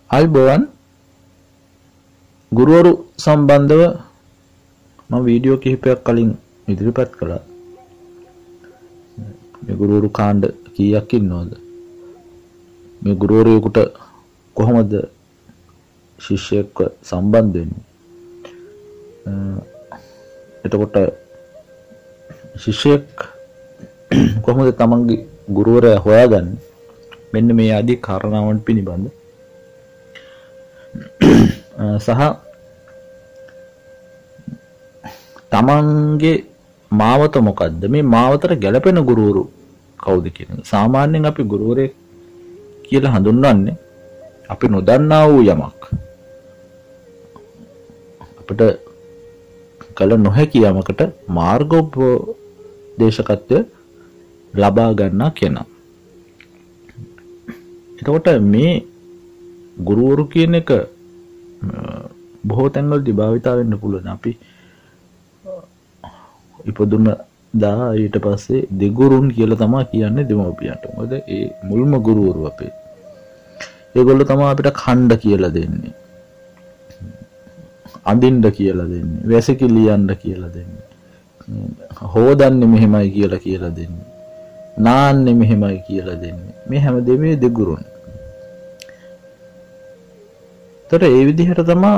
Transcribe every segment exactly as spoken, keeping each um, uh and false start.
අයිබෝවන් ගුරුවරු සම්බන්ධව මම වීඩියෝ කිහිපයක් කලින් ඉදිරිපත් කළා. මේ ගුරුවරු කාණ්ඩ කීයක් ඉන්නවද? මේ ගුරුවරයෙකුට කොහොමද ශිෂ්‍යයෙක්ව සම්බන්ධ වෙන්නේ? එතකොට ශිෂ්‍යයෙක් කොහොමද තමන්ගේ ගුරුවරයා හොයාගන්නේ? මෙන්න මේ ආදී කාරණාවන් පිළිබඳ සහ තමන්ගේ මාවත මොකද්ද? මේ මාවතට ගැළපෙන ගුරුවරු කවුද කියන එක. සාමාන්‍යයෙන් අපි ගුරුවරයෙක් කියලා හඳුන්වන්නේ අපි නොදන්නා වූ යමක් අපිට කල නොහැකි යමකට මාර්ගෝපදේශකත්වය ලබා ගන්නා කෙනා. එතකොට මේ ගුරුවරු කියන එක බොහෝ තැන්වලදී භාවිතා වෙන්න පුළුවන්. අපි ඉපදුන දා ඊට පස්සේ දෙගුරුන් කියලා තමයි කියන්නේ දෙමව්පියන්ට. මොකද ඒ මුල්ම ගුරුවරු අපේ. ඒගොල්ලෝ තමයි අපිට ඛණ්ඩ කියලා දෙන්නේ. අඳින්න කියලා දෙන්නේ. වැසිකිලි ලියන්න කියලා දෙන්නේ. හොදන්නේ මෙහෙමයි කියලා කියලා දෙන්නේ. නාන්නේ මෙහෙමයි කියලා දෙන්නේ. මේ හැමදේම දෙගුරුන්. තර ඒ විදිහට තමයි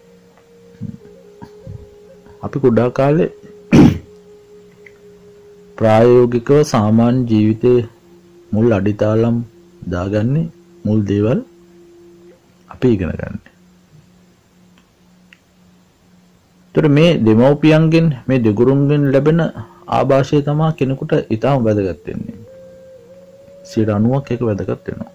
අපි කුඩා කාලේ ප්‍රායෝගිකව සාමාන්‍ය ජීවිතයේ මුල් අඩිතාලම් දාගන්නේ මුල් දේවල් අපි ඉගෙන ගන්න. තර මේ දෙමව්පියන්ගෙන් මේ දෙගුරුන්ගෙන් ලැබෙන ආభాෂය තමයි කෙනෙකුට ඊටම වැදගත් වෙන්නේ. සියයට අනූවක් එක වැදගත් වෙනවා.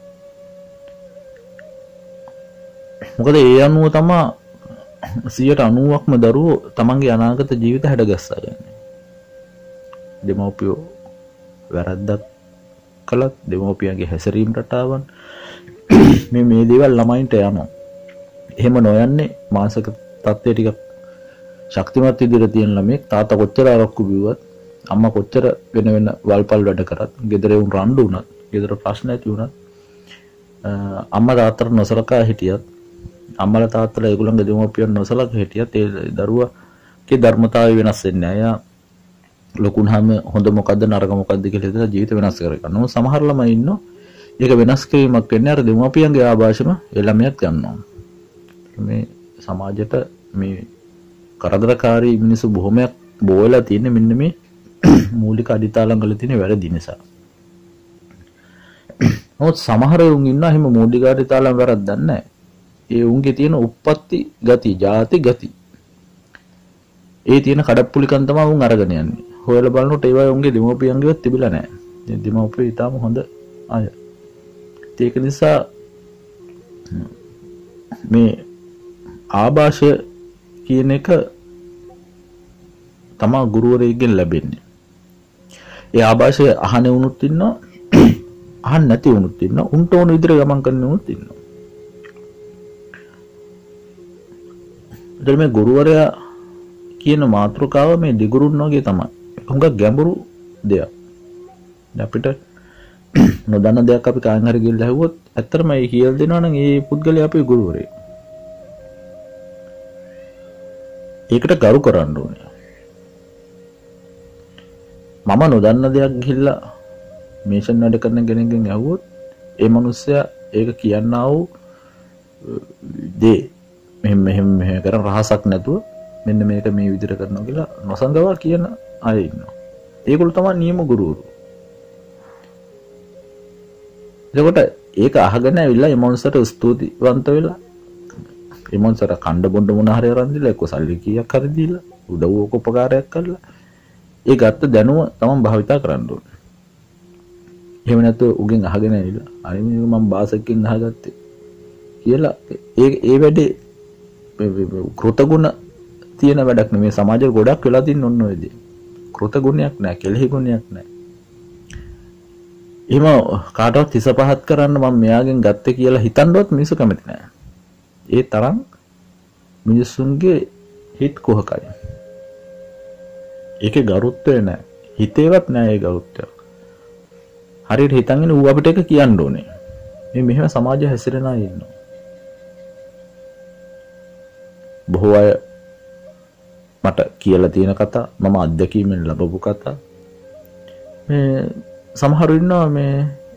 මොකද ඒ අනුව තමයි සියයට අනූවක්ම දරුවෝ තමන්ගේ අනාගත ජීවිත හැඩගස්සා ගන්න. දෙමව්පියෝ වැරද්දක් කළත් දෙමව්පියන්ගේ හැසිරීම් රටාවන් මේ මේ දේවල් ළමයින්ට යනවා. එහෙම නොයන්නේ මානසික තත්ත්වය ටිකක් ශක්තිමත් විදිහට තියෙන ළමෙක් තාත්තා කොච්චර අරක්කු බිව්වත් අම්මා කොච්චර වෙන වෙන වල්පල් වැඩ කරත් ගෙදර වුන් රණ්ඩු වුණත් ගෙදර ප්‍රශ්න ඇති වුණත් අම්මා තාත්තට නොසලකා හිටියත් අම්මලා තාත්තලා ඒගොල්ලන්ගේ දෙමව්පියන් නොසලකා හිටියත් ඒ දරුවාගේ ධර්මතාවය වෙනස් වෙන්නේ නැහැ. එයා ලොකුනහම හොඳ මොකද්ද නරක මොකද්ද කියලා හිතලා ජීවිත වෙනස් කරගන්නවා. සමහර ළමයි ඉන්නවා ඒක වෙනස් කිරීමක් වෙන්නේ අර දෙමව්පියන්ගේ ආభాෂම ඒ ළමයාත් ගන්නවා. මේ සමාජයට මේ කරදරකාරී මිනිස්සු බොහොමයක් බෝවලා තියෙන්නේ මෙන්න මේ මූලික අඩිතාලම් වල තියෙන වැරදි නිසා. නමුත් සමහර උන් ඉන්නවා එහෙම මූලික අඩිතාලම් වැරද්දක් නැහැ. ඒ උන්ගේ තියෙන උප්පත්ති ගති, ಜಾති ගති. ඒ තියෙන කඩප්පුලිකන් තමයි උන් අරගෙන යන්නේ. හොයලා බලනකොට ඒවා උන්ගේ දෙමව්පියන්ගේවත් තිබිලා නැහැ. ඉතින් දෙමව්පියෝ ඊටාම හොඳ අය. ඒක නිසා මේ ආభాෂය කියන එක තමා ගුරුවරයෙක්ගෙන් ලැබෙන්නේ. ඒ ආభాෂය අහන්නේ වුණුත් ඉන්නවා, අහන්න නැති වුණුත් ඉන්නවා, උන්ට ඕන විදිහට ගමන් කරන්න වුණුත් ඉන්නවා. මේ ගුරුවරයා කියන මාතෘකාව මේ දෙගුරුන් වගේ තමයි. හුඟක් ගැඹුරු දෙයක්. අපිට නොදන්න දෙයක් අපි කාගෙන් හරි ගිහලා ඇහුවොත් ඇත්තටම ඒ කියලා දෙනවා නම් ඒ පුද්ගලයා අපේ ගුරුවරයෙක්. ඒකට ගරු කරන්න ඕනේ. මම නොදන්න දෙයක් ගිහිල්ලා මේෂන් වැඩ කරන කෙනෙක්ගෙන් ඇහුවොත් ඒ මිනිස්සයා ඒක කියන්නා වූ දේ මෙහෙම මෙහෙම මෙහෙම කරන් රහසක් නැතුව මෙන්න මේක මේ විදිහට කරනවා කියලා නොසංගවා කියන අය ඉන්නවා. ඒගොල්ලෝ තමයි නියම ගුරුවරු. එතකොට ඒක අහගෙන ඇවිල්ලා ඒ මොන්සට ස්තුතිවන්ත වෙලා ඒ මොන්සට කණ්ඩ බොණ්ඩ මොන හරි අරන් දීලා එක්ක සල්ලි කීයක් හරි දීලා උදව්වක උපකාරයක් කරලා ඒ ගත්ත දැනුම තමයි භාවිතා කරන්න ඕනේ. එහෙම නැත්නම් උගෙන් අහගෙන ඇවිල්ලා අනේ මම බාසකකින් අහගත්තේ කියලා ඒ ඒ වැඩේ කෘතගුණ තියෙන වැඩක් නෙමෙයි. සමාජයේ ගොඩක් වෙලා තියෙන ඔන්න ඔය දේ. කෘතගුණයක් නැහැ, කෙලෙහි ගුණයක් නැහැ. එහෙම කාටවත් හිස පහත් කරන්න මම මෙයාගෙන් ගත්තේ කියලා හිතන්නවත් මිනිස්සු කැමති නැහැ. ඒ තරම් මිනිස්සුන්ගේ හිත කොහකයි. ඒකේ ගරුත්වය නැහැ. හිතේවත් නැහැ ඒ ගරුත්වය. හරියට හිතන්නේ ඌ අපිට එක කියන්න ඕනේ. මේ මෙහෙම සමාජය හැසිරෙන අය ඉන්නවා. බොහෝ අය මට කියලා තියෙන කතා, මම අත්දැකීමෙන් ලැබපු කතා. මේ සමහරු ඉන්නවා මේ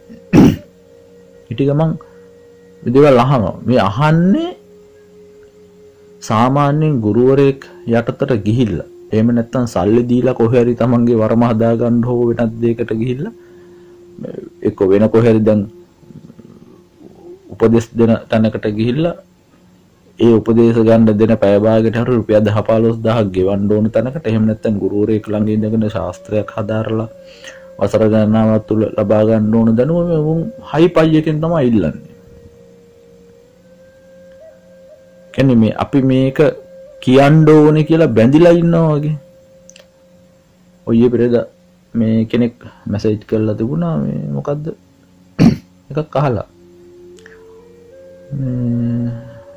හිටි ගමන් මේ දේවල් අහනවා. මේ අහන්නේ සාමාන්‍යයෙන් ගුරුවරයෙක් යටතට ගිහිල්ලා, එහෙම නැත්නම් සල්ලි දීලා කොහේ හරි තමන්ගේ වරම හදා ගන්න හෝ වෙනත් දෙයකට ගිහිල්ලා, එක්ක වෙන කොහේ හරි දැන් උපදෙස් දෙන තැනකට ගිහිල්ලා ඒ උපදේශ ගන්න දෙන පැය භාගයට හරිය රුපියල් දහ පහළොස් දහසක් ගෙවන්න ඕන තැනකට, එහෙම නැත්නම් ගුරුවරයෙක් ළඟ ඉඳගෙන ශාස්ත්‍රයක් හදාරලා වසර ගණනාවක් තුල ලබා ගන්න ඕන දැනුම මේ හයි පයි එකෙන් තමයි ඉල්ලන්නේ. කියන්නේ මේ අපි මේක කියන්න ඕනේ කියලා බැඳිලා ඉන්නවා වගේ. ඔය පෙරේද මේ කෙනෙක් මැසේජ් කරලා තිබුණා මේ මොකද්ද එකක් අහලා මේ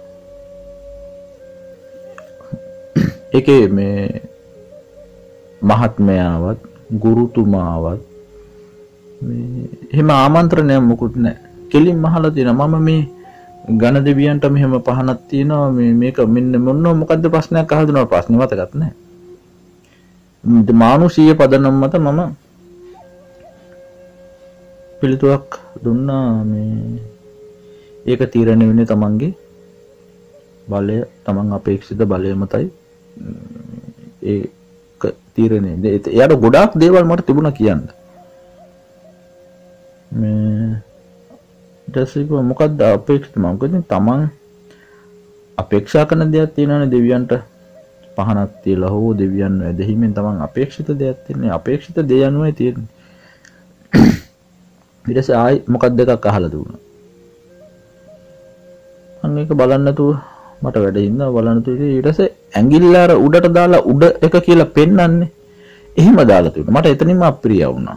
ඒකේ මේ මහත්මයාවත් ගුරුතුමාවත් මේ එහෙම ආමන්ත්‍රණයක් මොකුත් නැහැ. කෙලින්ම අහලා තියෙනවා මම මේ ඝන දෙවියන්ට මෙහෙම පහනක් තියෙනවා මේ මේක මෙන්න මොන මොකද්ද ප්‍රශ්නයක් අහලා දෙනවා. ප්‍රශ්නේ මතකත් නැහැ. මානුෂීය පදනම් මත මම පිළිතුරක් දුන්නා මේ ඒක තීරණය වෙන්නේ තමන්ගේ බලය, තමන් අපේක්ෂිත බලය මතයි ඒක තීරණය. එයාට ගොඩාක් දේවල් මට තිබුණා කියන්න. මේ දැසික මොකද්ද අපේක්ෂිත මම කියන්නේ තමන් අපේක්ෂා කරන දේවල් තියෙනවානේ දෙවියන්ට පහනක් තියලා හෝ දෙවියන් වැදහිමින් තමන් අපේක්ෂිත දෙයක් තියෙන්නේ. අපේක්ෂිත දේ යනුවයි තියෙන්නේ. ඊට පස්සේ ආයි මොකක්ද එකක් අහලා දුන්නා. මම මේක බලන්න නැතුව මට වැඩ හින්දා බලන්න තුනේ. ඊට පස්සේ ඇඟිල්ල අර උඩට දාලා උඩ එක කියලා පෙන්නන්නේ. එහෙම දාලා තිබුණා. මට එතනින්ම අප්‍රිය වුණා.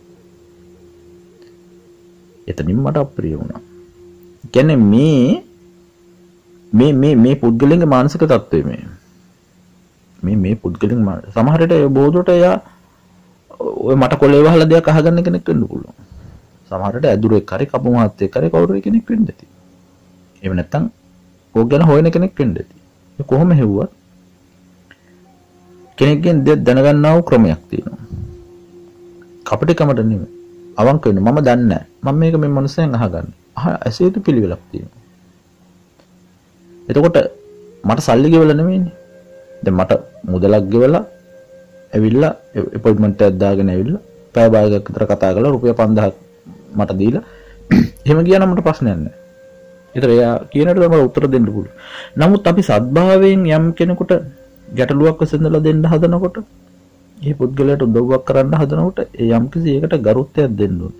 එතනින් මට අප්‍රිය වුණා. කියන්නේ මේ මේ මේ මේ පුද්ගලයන්ගේ මානසික තත්ත්වය මේ මේ මේ පුද්ගලයන් සමහර විට බෝධුට එයා ඔය මට කොලේ වහලා දෙයක් අහගන්න කෙනෙක් වෙන්න පුළුවන්. සමහර විට ඇදුරෙක් හරි කපු මහත්තයෙක් හරි කවුරු හරි කෙනෙක් වෙන්න ඇති. එහෙම නැත්නම් ඕක ගැන හොයන කෙනෙක් වෙන්න ඇති. ඒ කොහොම හෙව්වත් කෙනෙක්ගෙන් දෙයක් දැනගන්නා වූ ක්‍රමයක් තියෙනවා. කපටිකමට නෙමෙයි. අවංක වෙන්න මම දන්නේ නැහැ. මම මේක මේ මනුස්සයන් අහගන්න. අහ ඇසේතු පිළිවෙලක් තියෙනවා. එතකොට මට සල්ලි ගෙවලා නෙමෙයිනේ. දැන් මට මුදලක් ගෙවලා ඇවිල්ලා අපොයින්ට්මන්ට් එකක් දාගෙන ඇවිල්ලා පැය භාගයක් විතර කතා කරලා රුපියල් පන්දාහක් මට දීලා එහෙම ගියා නම් මට ප්‍රශ්නයක් නැහැ. ඒතර එයා කියනට තමයි උත්තර දෙන්න පුළුවන්. නමුත් අපි සද්භාවයෙන් යම් කෙනෙකුට ගැටලුවක් විසඳලා දෙන්න හදනකොට, මේ පුද්ගලයාට උදව්වක් කරන්න හදනකොට ඒ යම් කිසි එකකට ගරුත්වයක් දෙන්න ඕනේ.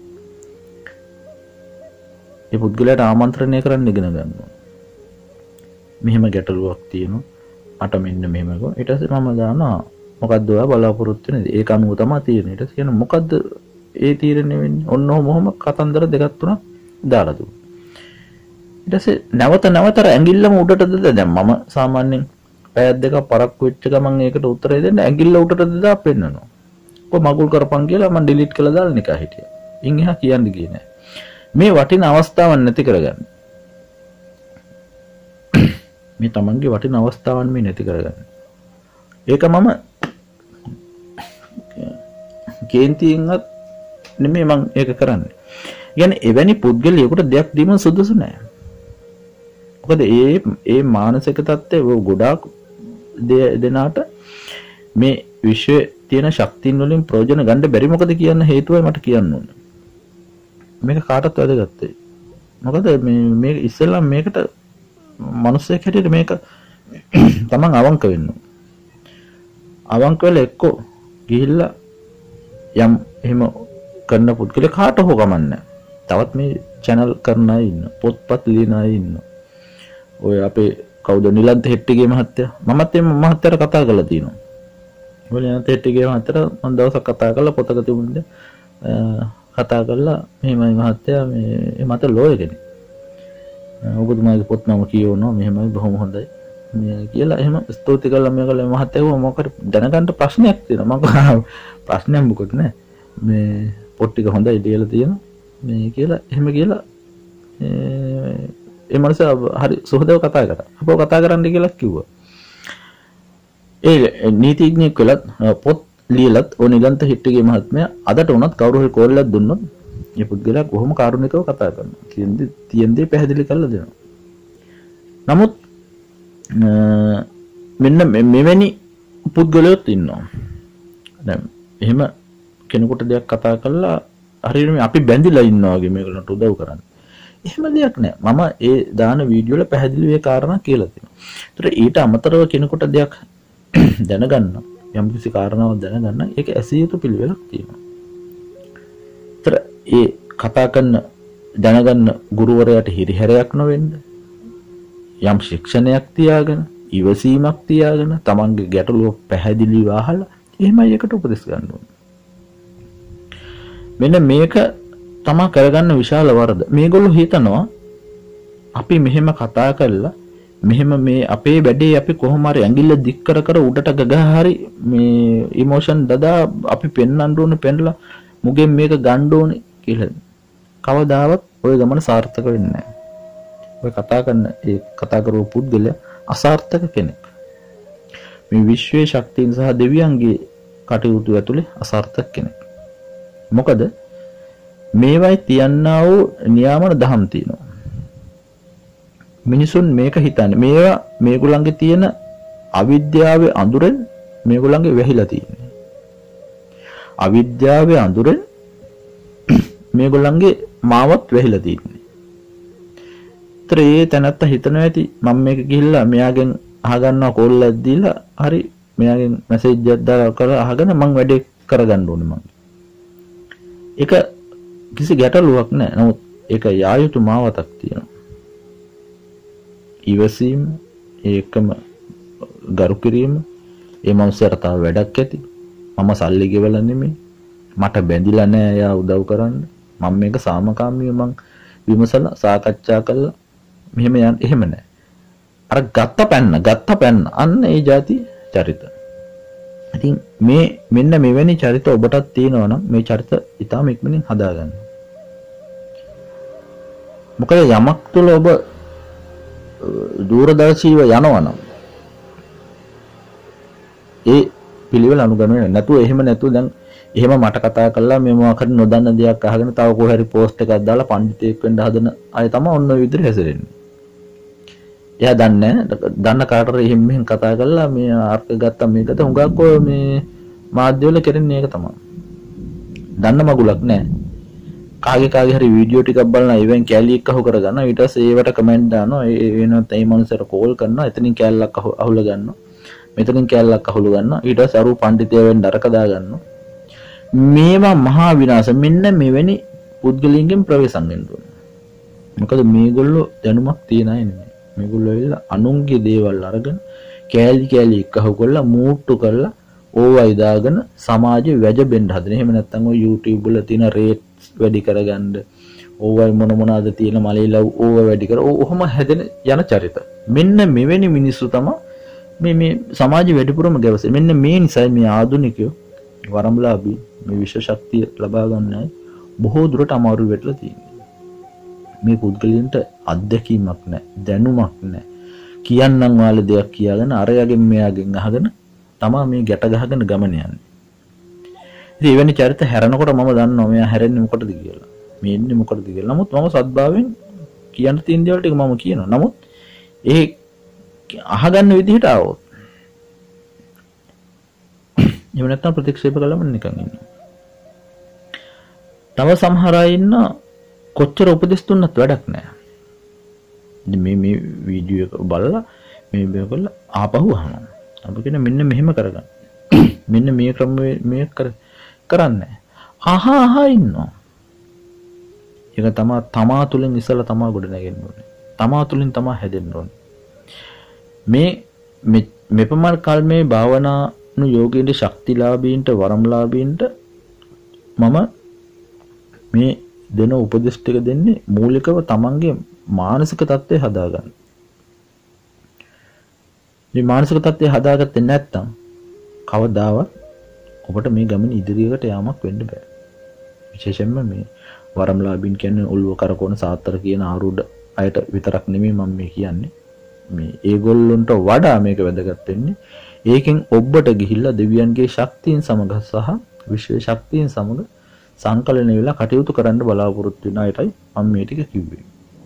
මේ පුද්ගලයාට ආමන්ත්‍රණය කරන්න ඉගෙන ගන්න ඕනේ. මෙහෙම ගැටලුවක් තියෙනවා. මට මෙන්න මෙහෙම ගෝ. ඊට පස්සේ මම දානවා මොකද්ද ඔයා බලාපොරොත්තු වෙන්නේ? ඒක අනුව තමයි තියෙන්නේ. ඊට පස්සේ කියන මොකද්ද ඒ තීරණය වෙන්නේ? ඔන්න ඔහොම කතන්දර දෙකක් තුනක් දාලා දුන්නා. ඊට පස්සේ නැවත නැවත ඇඟිල්ලම උඩට දාලා දැන් මම සාමාන්‍යයෙන් පැය දෙකක් පරක්කු වෙච්ච ගමන් ඒකට උත්තරය දෙන්න ඇඟිල්ල උඩට දාලා පෙන්නනවා. කො මගුල් කරපන් කියලා මම ඩිලීට් කළා දාලා නිකන් හිටියා. ඉන් එහා කියන්නේ ගියේ නෑ. මේ වටින අවස්ථාවන් නැති කරගන්න. මේ තමන්ගේ වටින අවස්ථාවන් මේ නැති කරගන්න. ඒක මම කේන්තියෙන්වත් නෙමෙයි මම ඒක කරන්නේ. කියන්නේ එවැනි පුද්ගලයෙකුට දෙයක් දීම සුදුසු නෑ. මොකද ඒ ඒ මානසික තත්ත්වය ගොඩාක් දෙනාට මේ විශ්වයේ තියෙන ශක්තියින් වලින් ප්‍රයෝජන ගන්න බැරි මොකද කියන්න හේතුවයි මට කියන්න ඕනේ. මේක කාටවත් වැදගත් වෙයි. මොකද මේ මේ ඉස්සෙල්ලා මේකට මිනිස්සෙක් හැටියට මේක තමන් අවංක වෙන්න ඕනේ. අවංක වෙලා එක්කෝ ගිහිල්ලා යම් එහෙම කරන පුද්ගලෙක් කාට හෝ ගමන්නේ. තවත් මේ channel කරන අය ඉන්න, පොත්පත් ලියන අය ඉන්න. ඔය අපේ කවුද නිලන්ත හෙට්ටිගේ මහත්තයා. මමත් මේ මහත්තයාට කතා කරලා තියෙනවා. ඔය නිලන්ත හෙට්ටිගේ මහත්තයාට මම දවසක් කතා කරලා පොතක තිබුණේ කතා කරලා මෙහෙමයි මහත්තයා මේ මට ලෝය කෙනෙක්. ඔබතුමාගේ පොත් නම කියවනවා මෙහෙමයි බොහොම හොඳයි. මේ කියලා එහෙම ස්තුති කළා මේ කළා මහත්තයා මොකද දැනගන්න ප්‍රශ්නයක් තියෙනවා. මම ප්‍රශ්නයක් මොකද නැහැ. මේ පොත් ටික හොඳයි ලියලා තියෙනවා. මේ කියලා එහෙම කියලා ඒ මනස හරි සුහදව කතා කරා. අපෝ කතා කරන්න කියලා කිව්වා. ඒ නීතිඥයෙක් වෙලත් පොත් ලියලත් ඕ නිලන්ත හිට්ටිගේ මහත්මයා අදට උනත් කවුරු හරි කෝල් එකක් දුන්නොත් මේ පුද්ගලයා කොහොම කාරුණිකව කතා කරනවා කියන්නේ තියෙන දේ පැහැදිලි කරලා දෙනවා. නමුත් මෙන්න මෙවැනි පුද්ගලයෝත් ඉන්නවා. දැන් එහෙම කෙනෙකුට දෙයක් කතා කළා හරියට අපි බැඳිලා ඉන්නවා වගේ මේකට උදව් කරන්නේ. එහෙම දෙයක් නෑ. මම ඒ දාන වීඩියෝ වල පැහැදිලිව ඒ කාරණා කියලා තියෙනවා. ඒතර ඊට අමතරව කෙනෙකුට දෙයක් දැනගන්න යම් කිසි කාරණාවක් දැනගන්න ඒක ඇසිය යුතු පිළිවෙලක් තියෙනවා. ඒතර ඒ කතා කරන දැනගන්න ගුරුවරයාට හිරිහැරයක් නොවෙන්න යම් ශික්ෂණයක් තියාගෙන ඉවසීමක් තියාගෙන තමන්ගේ ගැටලුව පැහැදිලිව අහලා එහෙමයි එකට උපදෙස් ගන්න ඕනේ. මෙන්න මේක තමා කරගන්න විශාල වරද. මේගොල්ලෝ හිතනවා අපි මෙහෙම කතා කරලා මෙහෙම මේ අපේ වැඩේ අපි කොහොම හරි ඇඟිල්ල දික් කර කර උඩට ගගහ හරි මේ ඉමෝෂන් දදා අපි පෙන්වන්න ඕනේ පෙන්ලා මුගෙන් මේක ගන්න ඕනේ කියලා. කවදාවත් ওই ගමන සාර්ථක වෙන්නේ නැහැ. ඔය කතා කරන ඒ කතා කරපු පුද්ගලයා අසාර්ථක කෙනෙක්. මේ විශ්වයේ ශක්තියන් සහ දෙවියන්ගේ කටයුතු ඇතුලේ අසාර්ථක කෙනෙක්. මොකද මේවයි තියන්නා වූ නියාමන දහම් තියෙනවා. මිනිසුන් මේක හිතන්නේ මේවා මේගොල්ලන්ගේ තියෙන අවිද්‍යාවේ අඳුරෙන් මේගොල්ලන්ගේ වැහිලා තියෙන්නේ. අවිද්‍යාවේ අඳුරෙන් මේගොල්ලන්ගේ මාවත් වැහිලා තියෙන්නේ. ඒතර ඒ තැනත්ත හිතනවා ඇති මම මේක ගිහිල්ලා මෙයාගෙන් අහගන්නවා කෝල් එකක් දීලා හරි මෙයාගෙන් මැසේජ් එකක් දාලා කරලා අහගෙන මං වැඩේ කරගන්න ඕනේ මං. ඒක කිසි ගැටලුවක් නැහැ. නමුත් ඒක යා යුතු මාවතක් තියෙනවා. ඉවසීම ඒකම ගරු කිරීම ඒ මනුස්සයාට තව වැඩක් ඇති. මම සල්ලි ගෙවලා නෙමෙයි. මට බැඳිලා නැහැ යා උදව් කරන්න. මම මේක සාමකාමීව මං විමසලා සාකච්ඡා කළා. මෙහෙම යන්න එහෙම නැහැ. අර ගත්ත පැන්න ගත්ත පැන්න අන්න ඒ જાති චරිත. ඉතින් මේ මෙන්න මෙවැනි චරිත ඔබටත් තියෙනවා නම් මේ චරිත ඊටාම ඉක්මනින් හදාගන්න. මොකද යමක් තුළ ඔබ දූරදර්ශීව යනවා නම් ඒ පිළිවෙල අනුගමනය නැතුව එහෙම නැතුව දැන් එහෙම මට කතා කළා මේ මොකක් හරි නොදන්න දෙයක් අහගෙන තව කොහේ හරි පෝස්ට් එකක් දාලා පඬිතෙක් වෙන්න හදන අය තමයි ඔන්න ඔය විදිහට හැසිරෙන්නේ. එයා දන්නේ දන්න කාටට එහෙම මෙහෙම කතා කළා මේ අර්ථ ගත්තා මේකද හුඟක් ඔය මේ මාධ්‍ය වල කරන්නේ ඒක තමයි. දන්න මගුලක් නැහැ. කාගේ කාගේ හරි වීඩියෝ ටිකක් බලන ඉවෙන් කැලි එක්ක අහු කරගන්නවා ඊට පස්සේ ඒවට කමෙන්ට් දානවා ඒ වෙනත් ඒ මනුස්සයට කෝල් කරනවා එතනින් කැලලක් අහුල ගන්නවා මෙතනින් කැලලක් අහුල ගන්නවා ඊට පස්සේ අරු පඬිතය වෙන්න අරක දා ගන්නවා. මේවා මහා විනාශ. මෙන්න මෙවැනි පුද්ගලයන්ගෙන් ප්‍රවේශම් වෙන්න ඕනේ. මොකද මේගොල්ලෝ දැනුමක් තියන අය නෙමෙයි. මේගොල්ලෝ ඇවිල්ලා අනුන්ගේ දේවල් අරගෙන කෑලි කෑලි එක්කහුව කරලා මූට්ටු කරලා ඕවයි දාගෙන සමාජෙ වැජබෙන්න හදන. එහෙම නැත්නම් ඔය YouTube වල තියෙන රේට්ස් වැඩි කරගන්න ඕවයි මොන මොනවාද තියෙන මලේලව් ඕව වැඩි කර ඔහොම හැදෙන යන චරිත. මෙන්න මෙවැනි මිනිස්සු තමයි මේ මේ සමාජෙ වැඩිපුරම ගැවසෙන්නේ. මෙන්න මේ නිසා මේ ආධුනිකයෝ වරම්ලාභී මේ විශ්ව ශක්තිය ලබා ගන්නයි බොහෝ දුරට අමාරු වෙట్లా තියෙන්නේ. මේ පුද්ගලයන්ට අත්දැකීමක් නැහැ, දැනුමක් නැහැ. කියන්නම් වාලේ දෙයක් කියාගෙන අරයාගෙන් මෙයාගෙන් අහගෙන තමා මේ ගැට ගහගෙන ගමන යන්නේ. ඉතින් එවැනි චරිත හැරෙනකොට මම දන්නවා මෙයා හැරෙන්නේ මොකටද කියලා. මේ ඉන්නේ මොකටද කියලා. නමුත් මම සද්භාවයෙන් කියන්න තියෙන දේවල් ටික මම කියනවා. නමුත් ඒ අහගන්න විදිහට ආවොත් එහෙම නැත්නම් ප්‍රතික්ෂේප කළාම නිකන් ඉන්නවා. තව සමහර අය ඉන්න කොච්චර උපදෙස් දුන්නත් වැඩක් නැහැ. ඉතින් මේ මේ වීඩියෝ එක බලලා මේ බේකල ආපහු අහනවා. අපි කියන මෙන්න මෙහෙම කරගන්න. මෙන්න මේ ක්‍රම මේ කර කරන්නේ. අහා අහා ඉන්නවා. ඒක තමා තමා තුලින් ඉස්සලා තමා ගොඩ නැගෙන්න ඕනේ. තමා තුලින් තමා හැදෙන්න ඕනේ. මේ මෙපමණ කල් මේ භාවනා යෝගීන්ට ශක්තිලාභීන්ට වරම්ලාභීන්ට මම මේ දෙන උපදෙස් ටික දෙන්නේ මූලිකව තමන්ගේ මානසික තත්ත්වය හදාගන්න. මේ මානසික තත්ත්වය හදාගත්තේ නැත්නම් කවදාවත් ඔබට මේ ගමන ඉදිරියට යාමක් වෙන්න බෑ. විශේෂයෙන්ම මේ වරම්ලාභීන් කියන්නේ ඔළුව කරකවන සාත්තර කියන ආරුඩ අයට විතරක් නෙමෙයි මම මේ කියන්නේ. මේ ඒගොල්ලන්ට වඩා මේක වැදගත් වෙන්නේ ඒකෙන් ඔබට ගිහිල්ලා දෙවියන්ගේ ශක්තියින් සමග සහ විශ්වයේ ශක්තියින් සමග සංකලනය වෙලා කටයුතු කරන්න බලාපොරොත්තු වෙන අයටයි මම මේ ටික කිව්වේ.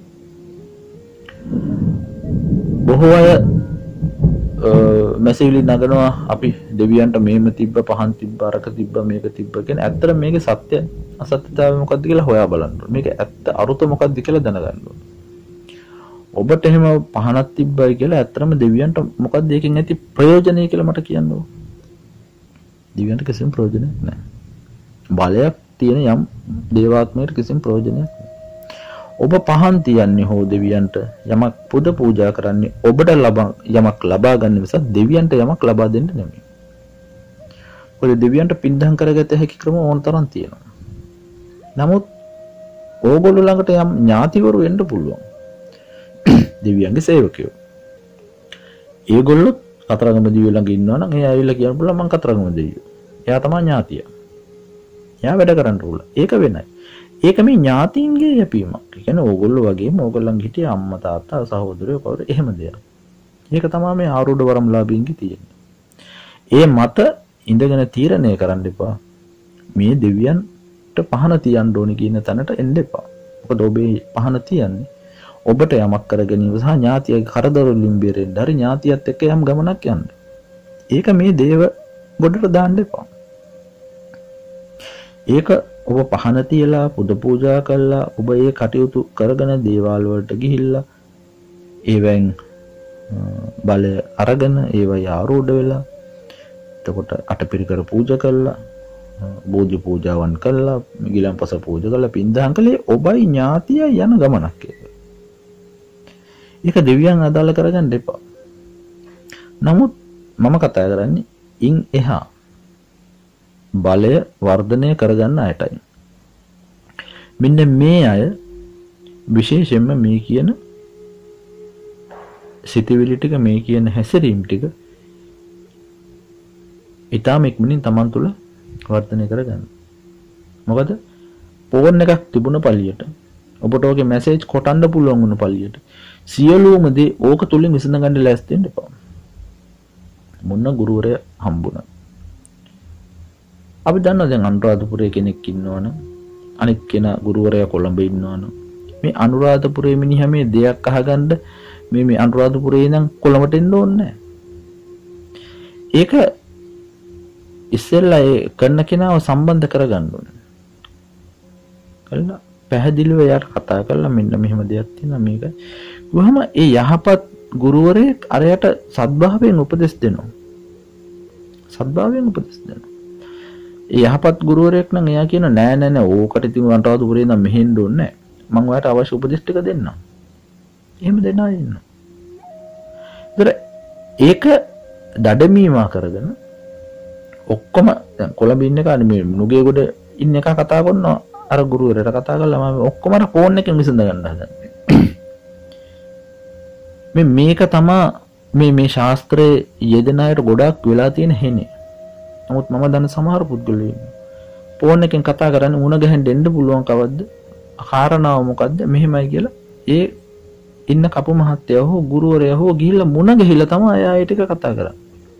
බොහෝ අය මැසිවිලි නගනවා අපි දෙවියන්ට මේම තිබ්බ පහන් තිබ්බ අරක තිබ්බ මේක තිබ්බ කියන. ඇත්තට මේකේ සත්‍ය අසත්‍යතාවය මොකක්ද කියලා හොයා බලන්න ඕනේ. මේක ඇත්ත අරුත මොකක්ද කියලා දැනගන්න ඕනේ. ඔබට එහෙම පහනක් තිබ්බයි කියලා ඇත්තටම දෙවියන්ට මොකක්ද ඒකෙන් ඇති ප්‍රයෝජනය කියලා මට කියන්න ඕන. දෙවියන්ට කිසිම ප්‍රයෝජනයක් නැහැ. බලයක් තියෙන යම් දේවාත්මයකට කිසිම ප්‍රයෝජනයක් නැහැ. ඔබ පහන් තියන්නේ හෝ දෙවියන්ට යමක් පුද පූජා කරන්නේ ඔබට ලබා යමක් ලබා ගන්න නිසා දෙවියන්ට යමක් ලබා දෙන්න නෙමෙයි. ඔය දෙවියන්ට පින්දහම් කරගත හැකි ක්‍රම ඕන තරම් තියෙනවා. නමුත් ඕගොල්ලෝ ළඟට යම් ඥාතිවරු වෙන්න පුළුවන්. දෙවියන්ගේ සේවකයෝ. ඒගොල්ලෝ කතරගම දිවිය ළඟ ඉන්නවා නම් එයා ඇවිල්ලා කියන්න පුළුවන් මං කතරගම දෙවියෝ. එයා තමයි ඥාතිය. එයා වැඩ කරන්න ඕන. ඒක වෙනයි. ඒක මේ ඥාතීන්ගේ යැපීමක්. ඒ කියන්නේ ඕගොල්ලෝ වගේම ඕගොල්ලන්ගේ හිටිය අම්මා තාත්තා සහෝදරයෝ කවුරු එහෙම දෙයක්. ඒක තමයි මේ ආරූඪ වරම්ලාභීන්ගේ තියෙන්නේ. ඒ මත ඉඳගෙන තීරණය කරන්න එපා. මේ දෙවියන්ට පහන තියන්න ඕනි කියන තැනට එන්න එපා. මොකද ඔබේ පහන තියන්නේ ඔබට යමක් කර ගැනීම සහ ඥාතියගේ කරදර වලින් බේරෙන්න. හරි ඥාතියත් එක්ක යම් ගමනක් යන්න. ඒක මේ දේව ගොඩට දාන්න එපා. ඒක ඔබ පහන තියලා පුද පූජා කළා ඔබ ඒ කටයුතු කරගෙන දේවාල වලට ගිහිල්ලා ඒවෙන් බලය අරගෙන ඒවයි ආරූඪ වෙලා එතකොට අටපිරිකර පූජා කළා බෝධි පූජාවන් කළා ගිලන්පස පූජා කළා පින්දහම් කළේ ඔබයි ඥාතිය යන ගමනක් ඒක. ඒක දෙවියන් අදාළ කරගන්න එපා. නමුත් මම කතා කරන්නේ ඉන් එහා බලය වර්ධනය කරගන්න අයටයි. මෙන්න මේ අය විශේෂයෙන්ම මේ කියන සිතවිලි ටික මේ කියන හැසිරීම් ටික ඊටම ඉක්මනින් Taman තුල වර්ධනය කරගන්න. මොකද ෆෝන් එකක් තිබුණ පළියට ඔබට ඔගේ මැසේජ් කොටන්න පුළුවන් වුණ පළියට සියලුම දේ ඕක තුලින් විසඳ ගන්න ලෑස්ති වෙන්න එපා. මොන ගුරුවරයා හම්බුණා අපි දන්නවා දැන් අනුරාධපුරයේ කෙනෙක් ඉන්නවනම් අනිත් කෙනා ගුරුවරයා කොළඹ ඉන්නවනම් මේ අනුරාධපුරයේ මිනිහා මේ දෙයක් අහගන්න මේ මේ අනුරාධපුරේ ඉඳන් කොළඹට එන්න ඕනේ නැහැ. ඒක ඉස්සෙල්ලා ඒ කරන කෙනාව සම්බන්ධ කරගන්න ඕනේ. කළා පැහැදිලිව එයාට කතා කරලා මෙන්න මෙහෙම දෙයක් තියෙනවා මේක. වහම ඒ යහපත් ගුරුවරයෙක් අරයට සද්භාවයෙන් උපදෙස් දෙනවා. සද්භාවයෙන් උපදෙස් දෙනවා. යහපත් ගුරුවරයෙක් නම් එයා කියන නෑ නෑ නෑ ඕකට ඉතින් අනුරාධපුරේ ඉඳන් මෙහෙන්න ඕනේ නෑ මම ඔයාලට අවශ්‍ය උපදෙස් ටික දෙන්නම්. එහෙම දෙන්න අය ඉන්නවා. ඒතර ඒක දඩමීමා කරගෙන ඔක්කොම දැන් කොළඹ ඉන්න කානේ මේ නුගේගොඩ ඉන්න එක කතා කරනවා අර ගුරුවරයාට කතා කරලා මම ඔක්කොම අර ෆෝන් එකෙන් විසඳ ගන්න හදන්නේ. මේ මේක තමයි මේ මේ ශාස්ත්‍රයේ යෙදෙන අයට ගොඩක් වෙලා තියෙන හේනේ. නමුත් මම දන්න සමහර පුද්ගලයෝ ෆෝන් එකෙන් කතා කරන්නේ මුණ ගැහෙන්න දෙන්න පුළුවන් කවද්ද? කාරණාව මොකද්ද? මෙහෙමයි කියලා ඒ ඉන්න කපු මහත්තයා හෝ ගුරුවරයා හෝ ගිහිල්ලා මුණ ගැහිලා තමයි අය ඒ ටික කතා කරන්නේ.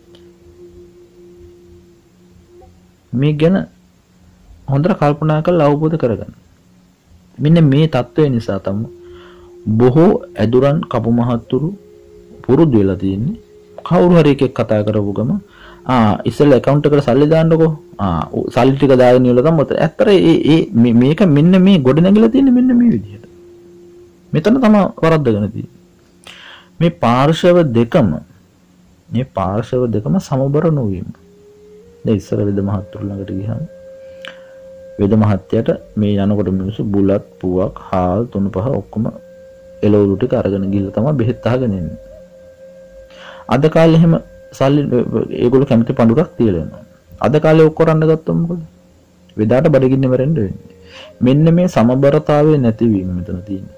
මේ ගැන හොඳට කල්පනා කරලා අවබෝධ කරගන්න. මෙන්න මේ தত্ত্বය නිසා තමයි බොහෝ ඇදුරන් කපු මහත්තුරු පුරුදු වෙලා තියෙන්නේ. කවුරු හරි එකෙක් කතා කරපු ගම ආ ඉස්සෙල්ලා account එකට සල්ලි දාන්නකෝ. ආ සල්ලි ටික දාගෙන ඉවල තමයි. ඇත්තට ඒ ඒ මේක මෙන්න මේ ගොඩ නැගිලා තියෙන්නේ මෙන්න මේ විදිහට. මෙතන තමයි වරද්දගෙන තියෙන්නේ. මේ පාර්ශව දෙකම මේ පාර්ශව දෙකම සමබර නොවීම. දැන් ඉස්සර වෙද මහත්තුරු ළඟට ගියාම වෙද මහත්තයාට මේ යනකොට මිනිස්සු බුලත් පුවක් හාල් තුන පහ ඔක්කොම එළවලු ටික අරගෙන ගිහලා තමයි බෙහෙත් අහගෙන ඉන්නේ. අද කාලේ එහෙම සල්ලි ඒගොල්ලෝ කැමති පඳුරක් තියලා යනවා. අද කාලේ ඔක් කරන්න ගත්තොත් මොකද? වෙදාට බඩගින්න මැරෙන්න වෙන්නේ. මෙන්න මේ සමබරතාවය නැතිවීම මෙතන තියෙන්නේ.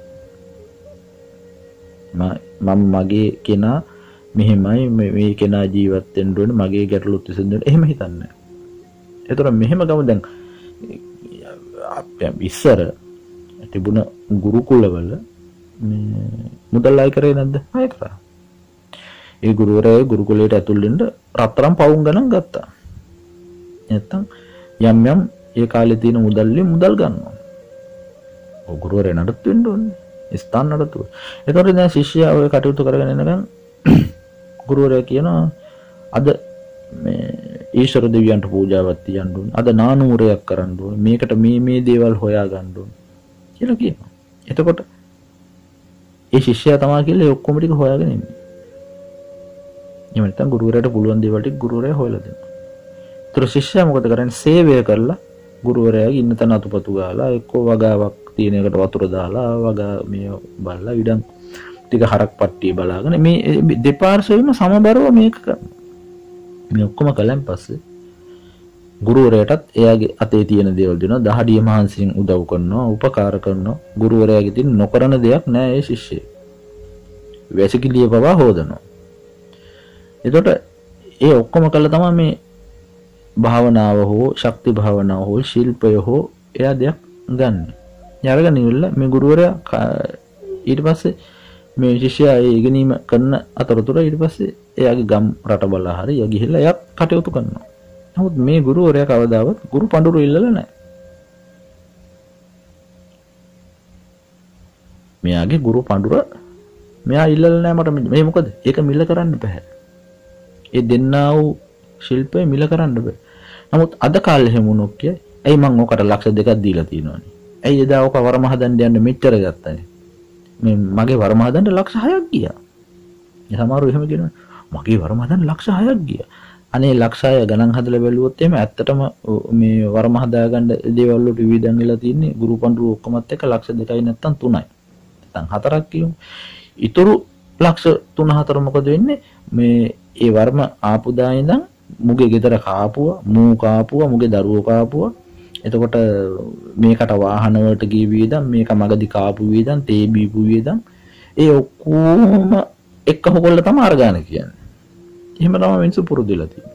මම මගේ කෙනා මෙහෙමයි මේ කෙනා ජීවත් වෙන්න ඕනේ මගේ ගැටලුත් විසඳන්න එහෙම හිතන්නේ නැහැ. ඒතර මෙහෙම ගම දැන් අපේ ඉස්සර තිබුණ ගුරුකුලවල මේ මුදල් අය කරේ නැද්ද? අය කරා. ඒ ගුරුවරයා ගුරුකුලයට ඇතුල් වෙන්න රත්තරන් පවුම් ගණන් ගත්තා. නැත්තම් යම් යම් ඒ කාලේ තියෙන මුදල් වලින් මුදල් ගන්නවා. ඔය ගුරුවරයා නඩත්තු වෙන්න ඕනේ. ස්ථාන නඩත්තු. ඒතකොට දැන් ශිෂ්‍යයා ඔය කටයුතු කරගෙන යනකම් ගුරුවරයා කියනවා අද මේ ඊශ්වර දෙවියන්ට පූජාවක් තියන්න ඕනේ. අද නානූරයක් කරන්න ඕනේ. මේකට මේ මේ දේවල් හොයා ගන්න ඕනේ කියලා කියනවා. එතකොට ඒ ශිෂ්‍යයා තමයි කියලා ඒ ඔක්කොම ටික හොයාගෙන ඉන්නේ. එහෙම නැත්නම් ගුරුවරයාට පුළුවන් දේවල් ටික ගුරුවරයා හොයලා දෙනවා. ඒතර ශිෂ්‍යයා මොකද කරන්නේ? සේවය කරලා ගුරුවරයාගේ ඉන්න තැන අතුපතු ගාලා එක්කෝ වගාවක් තියෙන එකට වතුර දාලා වගා මේ බලලා ඉඩම් ටික හරක් පට්ටිය බලාගෙන මේ දෙපාර්ශ්වෙම සමබරව මේක කරනවා. මේ ඔක්කොම කලන් පස්සේ ගුරුවරයාටත් එයාගේ අතේ තියෙන දේවල් දෙනවා. දහඩිය මහන්සියෙන් උදව් කරනවා, උපකාර කරනවා. ගුරුවරයාගේ තියෙන නොකරන දෙයක් නෑ ඒ ශිෂ්‍යය. වැසිකිළිය පවා හොදනවා. එතකොට ඒ ඔක්කොම කළා තමයි මේ භාවනාව හෝ ශක්ති භාවනාව හෝ ශිල්පය හෝ එයා දෙයක් ගන්න. යාරගෙන ඉවරලා මේ ගුරුවරයා ඊට පස්සේ මේ ශිෂ්‍යයා ඒ ඉගෙනීම කරන අතරතුර ඊට පස්සේ එයාගේ ගම් රට බලා හරි එයා ගිහිල්ලා එයා කටයුතු කරනවා. නමුත් මේ ගුරුවරයා කවදාවත් ගුරු පඬුරු ඉල්ලලා නැහැ. මෙයාගේ ගුරු පඬුර මෙයා ඉල්ලලා නැහැ මට මේ මොකද? ඒක මිල කරන්න බෑ. ඒ දෙන්නා වූ ශිල්පය මිල කරන්න බෑ. නමුත් අද කාලේ හැමුණොක් කිය ඇයි මං ඔකට ලක්ෂ දෙකක් දීලා තියෙනවනේ. ඇයි එදා ඔක වරම හදන්න යන්න මෙච්චර ගත්තනේ. මේ මගේ වරම හදන්න ලක්ෂ හයක් ගියා. සමහරව එහෙම කියනවා මගේ වරම හදන්න ලක්ෂ හයක් ගියා. අනේ ලක්ෂ හය ගණන් හදලා බැලුවොත් එහෙම ඇත්තටම මේ වරම හදාගන්න දේවල් වලට විවිධන් වෙලා තියෙන්නේ ගුරු පඬුරු ඔක්කොමත් එක්ක ලක්ෂ දෙකයි නැත්තම් තුනයි. නැත්තම් හතරක් කියමු. ඊටු ලක්ෂ තුන හතර මොකද වෙන්නේ? මේ ඒ වර්ම ආපු දා ඉඳන් මුගේ ගෙදර කාපුවා, මූ කාපුවා, මුගේ දරුවෝ කාපුවා. එතකොට මේකට වාහන වලට ගිය වේදම්, මේක මගදී කාපු වේදම්, තේ බීපු වේදම්, ඒ ඔක්කොම එක්ක හොකොල්ල තමයි අරගාන කියන්නේ. එහෙම තමයි මිනිස්සු පුරුදු වෙලා තියෙන්නේ.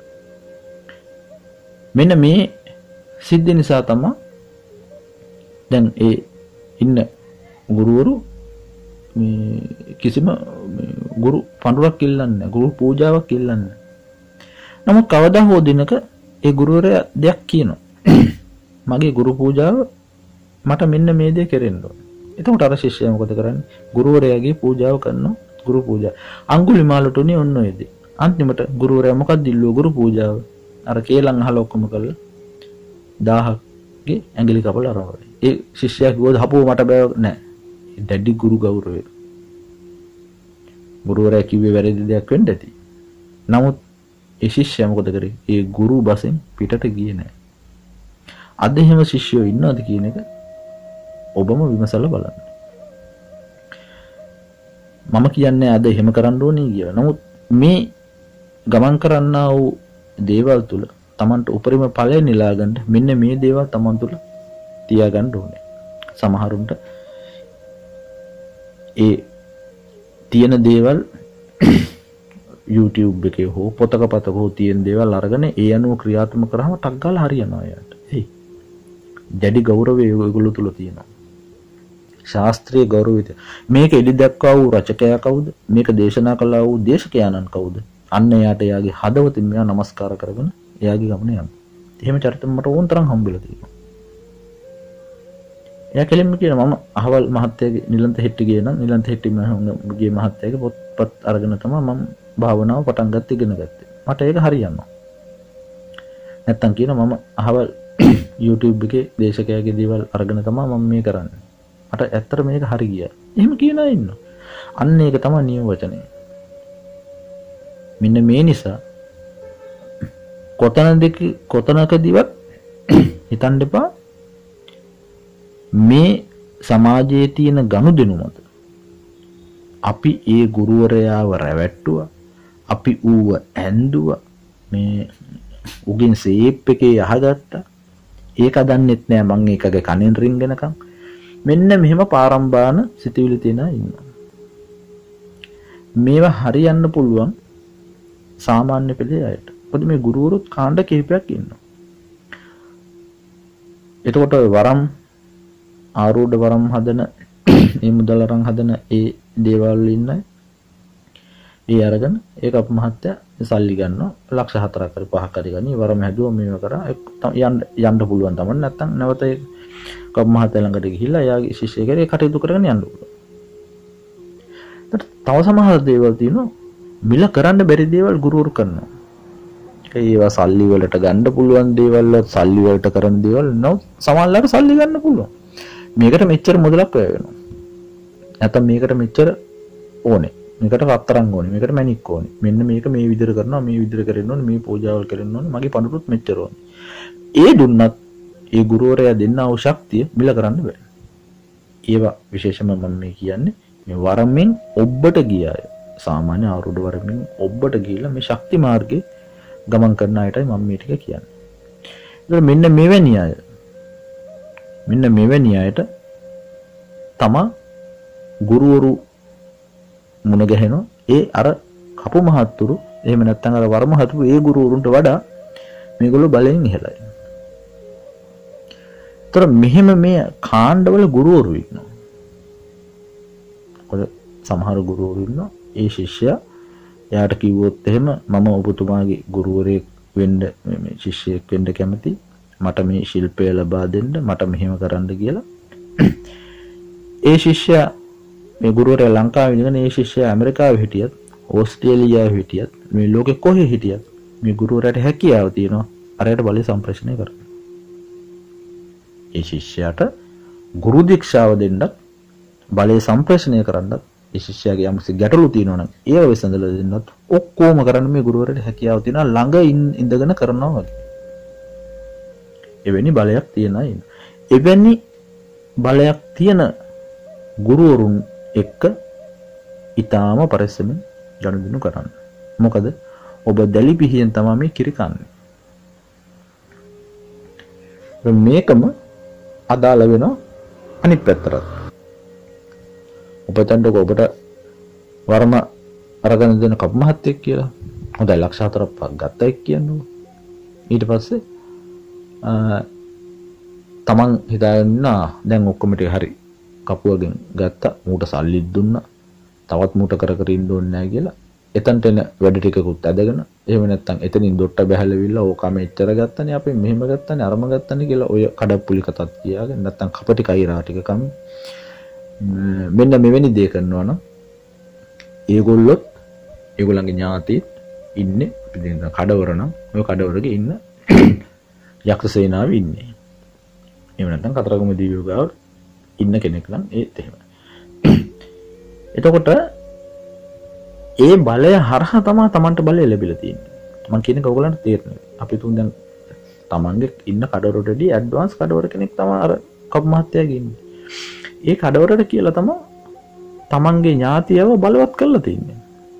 මෙන්න මේ සිද්ධ නිසා තමයි දැන් ඒ ඉන්න ගුරුවරු මේ කිසිම ගුරු පඬුරක් ඉල්ලන්නේ නැහැ, ගුරු පූජාවක් ඉල්ලන්නේ නැහැ. නමුත් කවදා හෝ දිනක ඒ ගුරුවරයා දෙයක් කියනවා. මගේ ගුරු පූජාව මට මෙන්න මේ දේ කෙරෙන්න ඕන. එතකොට අර ශිෂ්‍යයා මොකද කරන්නේ? ගුරුවරයාගේ පූජාව කරනවා. ගුරු පූජා. අඟුලිමාලට උනේ ඔන්න ඔය දේ. අන්තිමට ගුරුවරයා මොකක්ද ඉල්ලුව ගුරු පූජාව? අර කේලම් අහලා ඔක්කොම කළා. දහහක්ගේ ඇඟිලි කපලා අරවයි. ඒ ශිෂ්‍යයා කිව්වද හපුව මට බෑ නෑ. දැඩි ගුරු ගෞරවය. ගුරුවරයා කිව්වේ වැරදි දෙයක් වෙන්න ඇති. නමුත් ඒ ශිෂ්‍යයා මොකද කරේ? ඒ ගුරු බසෙන් පිටට ගියේ නෑ. අද එහෙම ශිෂ්‍යයෝ ඉන්නවද කියන එක ඔබම විමසලා බලන්න. මම කියන්නේ අද එහෙම කරන්න ඕනේ කියලා. නමුත් මේ ගමන් කරන්නා වූ දේවල් තුල Tamanට උපරිම ඵලය නෙලා ගන්න මෙන්න මේ දේවල් Taman තුල තියාගන්න ඕනේ. සමහරුන්ට ඒ තියෙන දේවල් YouTube එකේ හෝ පොතක පතක හෝ තියෙන දේවල් අරගෙන ඒ අනුව ක්‍රියාත්මක කරාම ටක් ගාලා හරියනවා යාට. එයි. දැඩි ගෞරවය ඒගොල්ලෝ තුල තියෙනවා. ශාස්ත්‍රීය ගෞරවය. මේක එලි දක්වා වූ රචකයා කවුද? මේක දේශනා කළා වූ දේශකයාණන් කවුද? අන්න එයාට එයාගේ හදවතින් මෙයා নমස්කාර කරගෙන එයාගේ ගමන යනවා. එහෙම චරිත මට ඕන තරම් හම්බෙලා තියෙනවා. එයා කෙලින්ම කියන මම අහවල් මහත්තයාගේ නිලන්ත හෙට්ටි ගියේ නම් නිලන්ත හෙට්ටි මහගේ මහත්තයාගේ පොත්පත් අරගෙන තමයි මම භාවනාව පටන් ගත්ත ඉගෙන ගත්තේ. මට ඒක හරියනවා. නැත්තම් කියන මම අහවල් YouTube එකේ දේශකයාගේ දේවල් අරගෙන තමයි මම මේ කරන්නේ. මට ඇත්තට මේක හරි ගියා. එහෙම කියන අය ඉන්නවා. අන්න ඒක තමයි නියම වචනය. මෙන්න මේ නිසා කොතනදක කොතනකදීවත් හිතන්න එපා මේ සමාජයේ තියෙන ගනුදෙනු මත අපි ඒ ගුරුවරයාව රැවට්ටුවා, අපි ඌව ඇන්දුවා, මේ උගෙන් සේප් එකේ යහගත්තා. ඒක දන්නෙත් නෑ මං ඒකගේ කනෙන් රින්ගෙනකම්. මෙන්න මෙහෙම පාරම්බාන සිතුවිලි තියන ඉන්නවා. මේවා හරියන්න පුළුවන් සාමාන්‍ය පෙළේ අයට. මොකද මේ ගුරුවරුත් කාණ්ඩ කිහිපයක් ඉන්නවා. එතකොට වරම් ආරූඪ වරම් හදන මේ මුදල් අරන් හදන ඒ දේවල් ඉන්නයි. ඒ අරගෙන ඒක අප මහත්තයා සල්ලි ගන්නවා ලක්ෂ හතරක් හරි පහක් හරි ගන්න. ඉවරම හැදුවා මේව කරා යන්න යන්න පුළුවන් තමයි. නැත්තම් නැවත ඒ කප් මහත්තයා ළඟට ගිහිල්ලා එයාගේ ශිෂ්‍යයෙක් ඒ කටයුතු කරගෙන යන්න පුළුවන්. තව සමහර දේවල් තියෙනවා මිල කරන්න බැරි දේවල් ගුරුවරු කරනවා. ඒවා සල්ලි වලට ගන්න පුළුවන් දේවල් සල්ලි වලට කරන දේවල් නෝ සමහරවල්ලාට සල්ලි ගන්න පුළුවන්. මේකට මෙච්චර මුදලක් වැය වෙනවා. නැත්නම් මේකට මෙච්චර ඕනේ. මේකට රත්තරන් ඕනේ. මේකට මැණික් ඕනේ. මෙන්න මේක මේ විදිහට කරනවා මේ විදිහට කරන්න ඕනේ මේ පූජාවල් කරන්න ඕනේ මගේ පඳුරුත් මෙච්චර ඕනේ. ඒ දුන්නත් ඒ ගුරුවරයා දෙන්නා වූ ශක්තිය මිල කරන්න බෑ. ඒවා විශේෂම මම මේ කියන්නේ මේ වරමින් ඔබට ගිය අය සාමාන්‍ය අවුරුදු වරමින් ඔබට ගිහිල්ලා මේ ශක්ති මාර්ගේ ගමන් කරන අයටයි මම මේ ටික කියන්නේ. ඒතර මෙන්න මෙවැනි අය මෙන්න මෙවැනි අයට තමා ගුරුවරු මුණ ගැහෙනවා. ඒ අර කපු මහත්තුරු එහෙම නැත්නම් අර වර මහත්තුරු ඒ ගුරුවරුන්ට වඩා මේගොල්ලෝ බලෙන් ඉහළයි. ඒතර මෙහෙම මේ කාණ්ඩවල ගුරුවරු ඉන්නවා. ඔය සමහර ගුරුවරු ඉන්නවා. ඒ ශිෂ්‍යයා එයාට කිව්වොත් එහෙම මම ඔබතුමාගේ ගුරුවරයෙක් වෙන්න මේ ශිෂ්‍යයෙක් වෙන්න කැමති. මට මේ ශිල්පය ලබා දෙන්න මට මෙහෙම කරන්න කියලා. ඒ ශිෂ්‍යයා මේ ගුරුවරයා ලංකාවේ ඉඳගෙන ඒ ශිෂ්‍යයා ඇමරිකාවේ හිටියත් ඕස්ට්‍රේලියාවේ හිටියත් මේ ලෝකෙ කොහේ හිටියත් මේ ගුරුවරයාට හැකියාව තියෙනවා අරයට බලය සම්ප්‍රේෂණය කරන්න. ඒ ශිෂ්‍යයාට ගුරු දීක්ෂාව දෙන්නත් බලය සම්ප්‍රේෂණය කරන්නත් ඒ ශිෂ්‍යයාගේ යම්කිසි ගැටලු තියෙනවා නම් ඒව විසඳලා දෙන්නත් ඔක්කොම කරන්න මේ ගුරුවරයාට හැකියාව තියෙනවා ළඟ ඉඳගෙන කරනවා වගේ. එවැනි බලයක් තියෙන අය. එවැනි බලයක් තියෙන ගුරුවරුන් එක්ක ඊටාම පරිස්සමෙන් ගනුදෙනු කරන්න. මොකද ඔබ දැලි පිහියෙන් තමයි මේ කිරි කන්නේ. මේකම අදාළ වෙනවා අනිත් පැත්තට. ඔබතන්ට ඔබට වර්ම අරගෙන දෙන කප් මහත්තයෙක් කියලා. හොඳයි ලක්ෂ හතරක් පහක් ගත්තා එක් කියන්නේ. ඊට පස්සේ තමන් හිතාගෙන ඉන්නා දැන් ඔක්කොම ටික හරි කපුවගෙන් ගත්තා මූට සල්ලිත් දුන්නා. තවත් මූට කර කර ඉන්න ඕනේ නැහැ කියලා. එතනට එන වැඩ ටිකකුත් ඇදගෙන එහෙම නැත්නම් එතනින් දොට්ට බහැලවිල්ලා ඕකම එච්චර ගත්තනේ අපි මෙහෙම ගත්තනේ අරම ගත්තනේ කියලා ඔය කඩප්පුලි කතාත් කියාගෙන නැත්නම් කපටි කයිරා ටික කම මෙන්න මෙවැනි දේ කරනවා නම් ඒගොල්ලොත් ඒගොල්ලන්ගේ ඥාතිත් ඉන්නේ අපි දැන් කඩවර නම් ඔය කඩවරගේ ඉන්න යක්ෂ සේනාවේ ඉන්නේ. එහෙම නැත්නම් කතරගම දිවියෝ ගාව ඉන්න කෙනෙක් නම් ඒත් එහෙම. එතකොට ඒ බලය හරහා තමයි Tamanට බලය ලැබිලා තියෙන්නේ. මම කියන්නේ ඔයගොල්ලන්ට තේරෙන්නේ. අපි තුන් දැන් Tamanගේ ඉන්න කඩවරටදී ඇඩ්වාන්ස් කඩවර කෙනෙක් තමයි අර කප් මහත්තයාගේ ඉන්නේ. ඒ කඩවරට කියලා තමයි Tamanගේ ඥාතියව බලවත් කරලා තියෙන්නේ.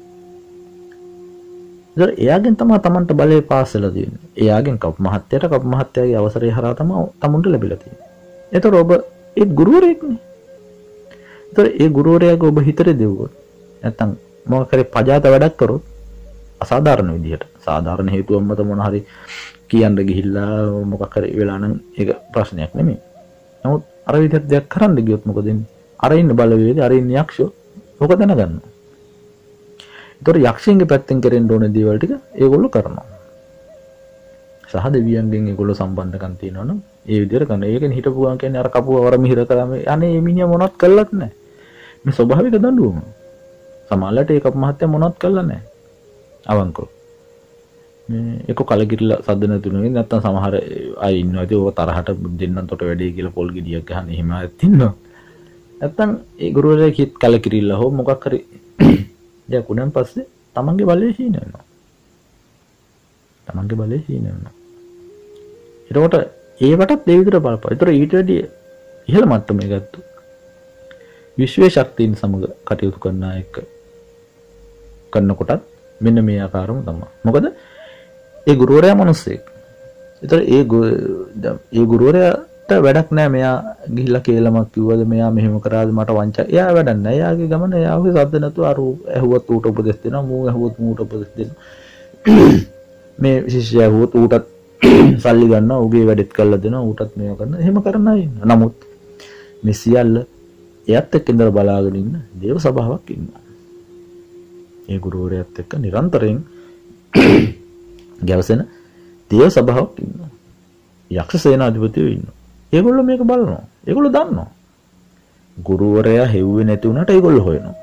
ඒතර එයාගෙන් තමයි Tamanට බලය පාස් වෙලා තියෙන්නේ. එයාගෙන් කප් මහත්තයාට කප් මහත්තයාගේ අවසරය හරහා තමයි Tamanට ලැබිලා තියෙන්නේ. ඒතර ඔබ ඒ ගුරුවරයෙක්නේ. ඒතර ඒ ගුරුවරයාගේ ඔබ හිතට දෙවුවොත් නැත්තම් මොකක් හරි පජාත වැඩක් කරොත් අසාධාරණ විදිහට සාධාරණ හේතුවක් මත මොන හරි කියන්න ගිහිල්ලා මොකක් හරි වෙලා නම් ඒක ප්‍රශ්නයක් නෙමෙයි. නමුත් අර විදිහට දෙයක් කරන්න ගියොත් මොකද වෙන්නේ? අර ඉන්න බලවේගය අර ඉන්න යක්ෂෝ මොක දැනගන්නවා. ඒතර යක්ෂයන්ගේ පැත්තෙන් කරෙන්න ඕන දේවල් ටික ඒගොල්ලෝ කරනවා. සහ දෙවියන්ගෙන් ඒගොල්ලෝ සම්බන්ධකම් තියෙනවා නම් ඒ විදිහට කරන. ඒකනේ හිටපු ගමන් කියන්නේ අර කපුව වර මිහිර කරාම අනේ මේ මිනිහා මොනවත් කළත් නැහැ. මේ ස්වභාවික දඬුවම. සමහරවිට ඒක මහත්ය මොනවත් කළා නැහැ. අවංකව. මේ එක කලකිරිලා සද්ද නැතුනේ නැත්තම් සමහර අය ඉන්නවා. ඉතින් ඔය තරහට දෙන්නන් තොට වැඩේ කියලා පොල් ගෙඩියක් ගහන එහෙම අයත් ඉන්නවා. නැත්තම් ඒ ගුරුවරයා කිත් කලකිරිලා හෝ මොකක් හරි දෙයක් උනන් පස්සේ තමන්ගේ බලය හීන වෙනවා. තමන්ගේ බලය හීන වෙනවා. ඒකට ඒවටත් ඒ විදිහට බලපන්. ඒතර ඊට වැඩි ඉහළ මට්ටමේ ගත්තු විශ්වයේ ශක්තියින් සමග කටයුතු කරන එක කරනකොටත් මෙන්න මේ ආකාරම තමයි. මොකද ඒ ගුරුවරයා මිනිස්සෙක්. ඒතර ඒ ඒ ගුරුවරයාට වැඩක් නැහැ මෙයා ගිහිල්ලා කේලමක් කිව්වද මෙයා මෙහෙම කරාද මට වංචා. එයා වැඩක් නැහැ. එයාගේ ගමන එයාගේ සද්ද නැතුව අර ඇහුවත් ඌට උපදෙස් දෙනවා. මූ ඇහුවත් මූට උපදෙස් දෙනවා. මේ ශිෂ්‍යයා ඇහුවත් ඌටත් සල්ලි ගන්නවා. ඌගේ වැඩෙත් කරලා දෙනවා. ඌටත් මේව කරනවා. එහෙම කරන අය ඉන්නවා. නමුත් මේ සියල්ල එයත් එක්ක ඉඳලා බලාගෙන ඉන්න දේව සභාවක් ඉන්නවා. ඒ ගුරුවරයාත් එක්ක නිරන්තරයෙන් ගැවසෙන දේව සභාවක් ඉන්නවා. යක්ෂ සේනාධිපතියෝ ඉන්නවා. ඒගොල්ලෝ මේක බලනවා. ඒගොල්ලෝ දන්නවා. ගුරුවරයා හෙව්වේ නැති වුණාට ඒගොල්ලෝ හොයනවා.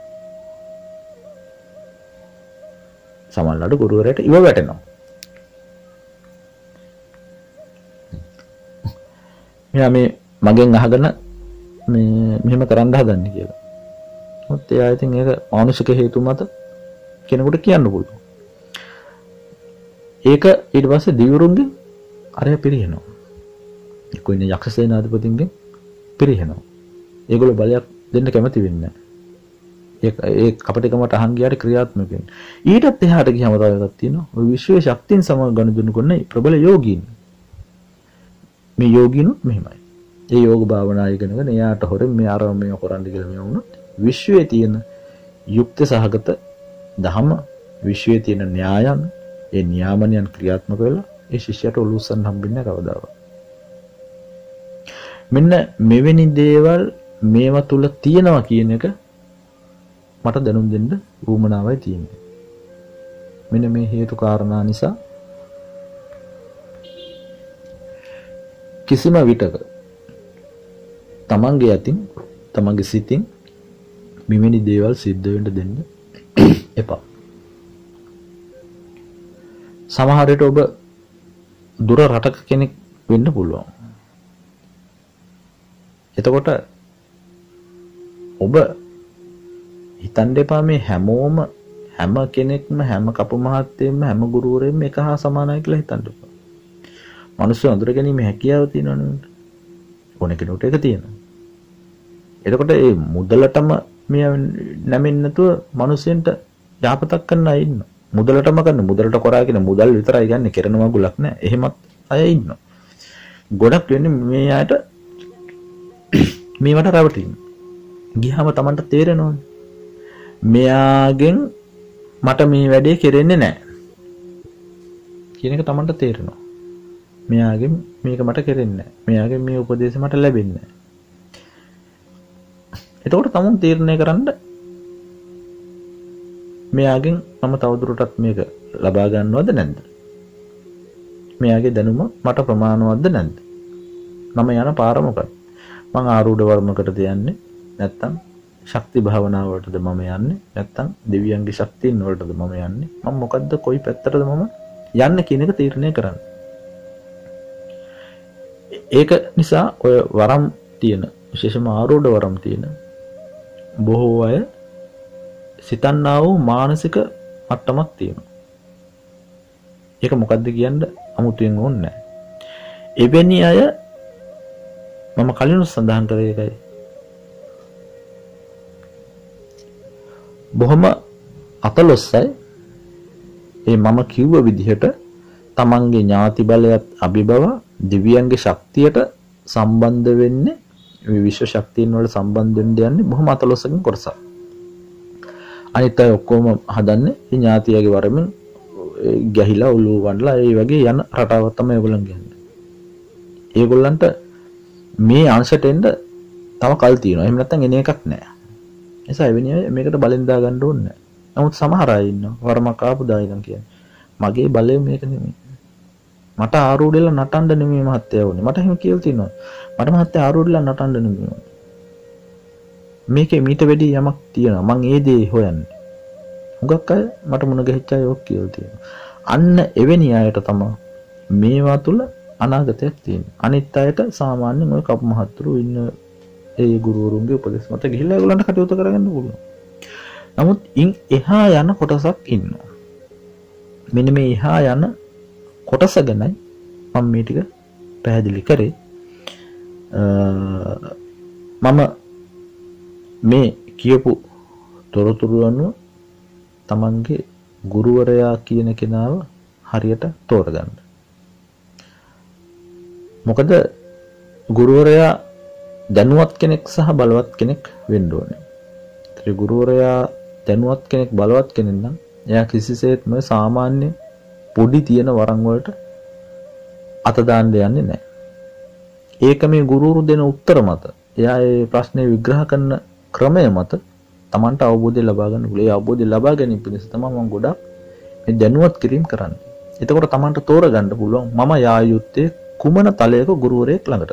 සමහරවිට ගුරුවරයාට ඉව වැටෙනවා. මෙයා මේ මගෙන් අහගෙන මේ මෙහෙම කරන්න හදන්නේ කියලා. මොකද එයා ඉතින් ඒක මානසික හේතු මත කෙනෙකුට කියන්න පුළුවන්. ඒක ඊට පස්සේ දිවුරුන්ගෙන් අරය පිරිනනවා. කොයින යක්ෂ සේනාධිපතින්ගෙන් පිරිනනවා. ඒගොල්ලෝ බලයක් දෙන්න කැමති වෙන්නේ නැහැ. ඒ ඒ කපටිකමට අහන් ගියාට ක්‍රියාත්මක වෙන්නේ. ඊටත් එහාට ගියාම තව එකක් තියෙනවා. ඔය විශ්වයේ ශක්තියන් සමග ගනුදෙනු කරන ප්‍රබල යෝගීන්. මේ යෝගීනුත් මෙහෙමයි. ඒ යෝග භාවනා ඉගෙනගෙන එයාට හොරෙන් මේ ආරම මේ කරන්න කියලා මේ වුණොත් විශ්වයේ තියෙන යුක්ත සහගත ධම විශ්වයේ තියෙන න්‍යායන් ඒ න්‍යාමනයන් ක්‍රියාත්මක වෙලා ඒ ශිෂ්‍යයට ඔලුස්සන් හම්බෙන්නේ කවදාවත්. මෙන්න මෙවැනි දේවල් මේවා තුල තියෙනවා කියන එක මට දැනුම් දෙන්න වුමනාවයි තියෙන්නේ. මෙන්න මේ හේතු කාරණා නිසා කිසිම විටක තමන්ගේ අතින් තමන්ගේ සිතින් මෙවැනි දේවල් සිද්ධ වෙන්න දෙන්න එපා. සමහර විට ඔබ දුර රටක කෙනෙක් වෙන්න පුළුවන්. එතකොට ඔබ හිතන්න එපා මේ හැමෝම හැම කෙනෙක්ම හැම කපු මහත්තයෙක්ම හැම ගුරුවරයෙක්ම එක හා සමානයි කියලා හිතන්න එපා. මිනිස්සු අඳුර ගැනීම හැකියාව තියෙනවනේ. ඕන කෙනෙකුට ඒක තියෙනවා. එතකොට මේ මුදලටම මේ නැමෙන්නේ නැතුව මිනිස්සුන්ට යාපතක් කරන්න අය ඉන්නවා. මුදලටම කරන මුදලට කරා කියන මුදල් විතරයි ගන්න කරන මගුලක් නෑ. එහෙමත් අය ඉන්නවා. ගොඩක් වෙන්නේ මේ අයට මේවට රැවටින්න. ගියාම Tamanට තේරෙනවනේ. මෙයාගෙන් මට මේ වැඩේ කෙරෙන්නේ නැහැ. කියන එක Tamanට තේරෙනවා. මෙයාගෙන් මේක මට කෙරෙන්නේ නැහැ. මෙයාගෙන් මේ උපදේශ මට ලැබෙන්නේ නැහැ. එතකොට Taman තීරණය කරන්න මෙයාගෙන් මම තවදුරටත් මේක ලබා ගන්නවද නැද්ද? මෙයාගේ දැනුම මට ප්‍රමාණවත්ද නැද්ද? මම යන පාර මොකක්ද? මං ආරූඪ වර්මකටද යන්නේ? නැත්තම් ශක්ති භාවනාවලටද මම යන්නේ? නැත්තම් දෙවියන්ගේ ශක්තියින් වලටද මම යන්නේ? මම මොකද්ද කොයි පැත්තටද මම යන්නේ කියන එක තීරණය කරන්න. ඒක නිසා ඔය වරම් තියෙන විශේෂම ආරූඪ වරම් තියෙන බොහෝ අය සිතන්නා වූ මානසික මට්ටමක් තියෙනවා. ඒක මොකද්ද කියන්න අමුතුවෙන් ඕනේ නැහැ. එවැනි අය මම කලින් සඳහන් කරේ එකයි. බොහොම අතලොස්සයි ඒ මම කිව්ව විදිහට තමන්ගේ ඥාති බලයත් අභිබව දිව්‍යයන්ගේ ශක්තියට සම්බන්ධ වෙන්නේ මේ විශ්ව ශක්තියන් වල සම්බන්ධ වෙන්න යන්නේ බොහොම අතලොස්සකින් කොටසක්. අනිත් අය ඔක්කොම හදන්නේ මේ ඥාතියගේ වරමින් ගැහිලා උළු වණ්ඩලා ඒ වගේ යන රටාවක් තමයි ඒගොල්ලන් ගන්නේ. ඒගොල්ලන්ට මේ අංශයට එන්න තව කල් තියෙනවා. එහෙම නැත්නම් එන එකක් නැහැ. ඒ නිසා එවැනි අය මේකට බලෙන් දා ගන්න ඕනේ නැහැ. නමුත් සමහර අය ඉන්නවා වරමක් ආපු දායකන් කියන්නේ. මගේ බලය මේක නෙමෙයි. මට ආරූඪෙලා නටන්න නෙමෙයි මහත්තයා ඕනේ. මට එහෙම කියලා තියෙනවා. මට මහත්තයා ආරූඪෙලා නටන්න නෙමෙයි. මේකේ මීට වැඩි යමක් තියෙනවා. මං ඒ දේ හොයන්නේ. හුඟක් අය මට මුණ ගැහිච්ච අය ඔක් කියලා තියෙනවා. අන්න එවැනි අයට තමයි මේවා තුල අනාගතයක් තියෙනවා. අනිත් අයට සාමාන්‍යයෙන් ওই කපු මහත්තුරු ඉන්න ඒ ගුරුවරුන්ගේ උපදෙස් මත ගිහිල්ලා ඒගොල්ලන්ට කටයුතු කරගන්න පුළුවන්. නමුත් ඉන් එහා යන කොටසක් ඉන්නවා. මෙන්න මේ එහා යන කොටස ගැනයි මම මේ ටික පැහැදිලි කරේ. මම මේ කියපු තොරතුරු අනුව තමන්ගේ ගුරුවරයා කියන කෙනාව හරියට තෝරගන්න. මොකද ගුරුවරයා දැනුවත් කෙනෙක් සහ බලවත් කෙනෙක් වෙන්න ඕනේ. ඒ ගුරුවරයා දැනුවත් කෙනෙක් බලවත් කෙනෙක් නම් එයා කිසිසේත්ම සාමාන්‍ය පොඩි තියෙන වරන් වලට අත දාන්න යන්නේ නැහැ. ඒක මේ ගුරුවරු දෙන උත්තර මත එයා ඒ ප්‍රශ්නේ විග්‍රහ කරන ක්‍රමය මත තමන්ට අවබෝධය ලබා ගන්න පුළුවන්. ඒ අවබෝධය ලබා ගැනීම පිණිස තමයි මම ගොඩක් මේ දැනුවත් කිරීම කරන්නේ. එතකොට තමන්ට තෝරගන්න පුළුවන් මම යා යුත්තේ කුමන තලයක ගුරුවරයෙක් ළඟටද.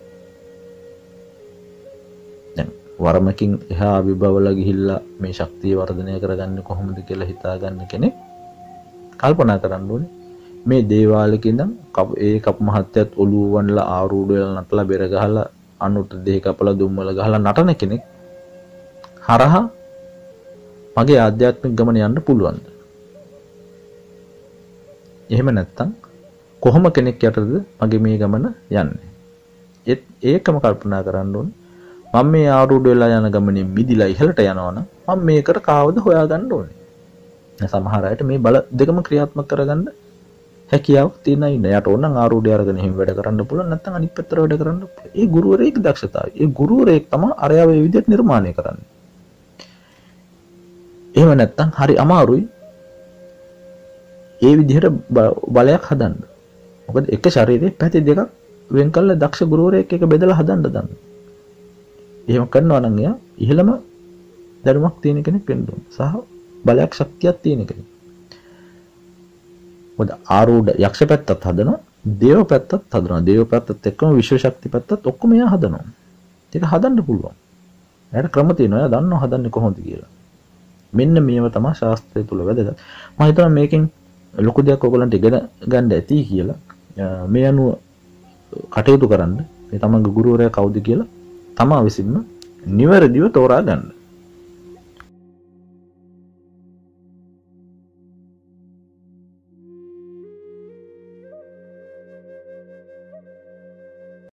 දැන් වරමකින් එහා අභිභවල ගිහිල්ලා මේ ශක්තිය වර්ධනය කරගන්නේ කොහොමද කියලා හිතාගන්න කෙනෙක් කල්පනා කරන්න ඕනේ. මේ දේවාලෙක ඉඳන් ඒ කප් මහත්තයත් ඔළුව වනලා ආරූඪ වෙලා නටලා බෙර ගහලා අනුට දෙහ කපලා දුම්වල ගහලා නටන කෙනෙක් හරහා මගේ ආධ්‍යාත්මික ගමන යන්න පුළුවන්ද? එහෙම නැත්තම් කොහොම කෙනෙක් යටද මගේ මේ ගමන යන්නේ? ඒත් ඒකම කල්පනා කරන්න ඕනේ. මම මේ ආරූඪ වෙලා යන ගමනේ මිදිලා ඉහළට යනවනම් මම මේකට කාවද හොයාගන්න ඕනේ. සමහර අයට මේ බල දෙකම ක්‍රියාත්මක කරගන්න හැකියාවක් තියෙන අය ඉන්න. යට ඕනනම් ආරූඪය අරගෙන එහෙම වැඩ කරන්න පුළුවන්. නැත්නම් අනිත් පැත්තට වැඩ කරන්න පුළුවන්. ඒ ගුරුවරයෙක් දක්ෂතාවය. ඒ ගුරුවරයෙක් තමයි අරයාව මේ විදිහට නිර්මාණය කරන්නේ. එහෙම නැත්නම් හරි අමාරුයි ඒ විදිහට බලයක් හදන්න. මොකද එක ශරීරයේ පැති දෙකක් වෙන් කළ දක්ෂ ගුරුවරයෙක් එක බෙදලා හදන්න දන්න. එහෙම කරනවා නම් එයා ඉහළම දැනුමක් තියෙන කෙනෙක් වෙන්න ඕන. සහ බලයක් ශක්තියක් තියෙන කෙනෙක්. මොකද ආරූඪ යක්ෂ පැත්තත් හදනවා, දේව පැත්තත් හදනවා. දේව පැත්තත් එක්කම විශ්ව ශක්ති පැත්තත් ඔක්කොම එයා හදනවා. ඒක හදන්න පුළුවන්. එයාට ක්‍රම තියෙනවා. එයා දන්නවා හදන්නේ කොහොමද කියලා. මෙන්න මේව තමයි ශාස්ත්‍රය තුල වැදගත්. මම හිතනවා මේකෙන් ලොකු දෙයක් ඔයගලන්ට ඉගෙන ගන්න ඇති කියලා. මේ අනුව කටයුතු කරන්න මේ තමන්ගේ ගුරුවරයා කවුද කියලා තමා විසින්ම නිවැරදිව තෝරා ගන්න.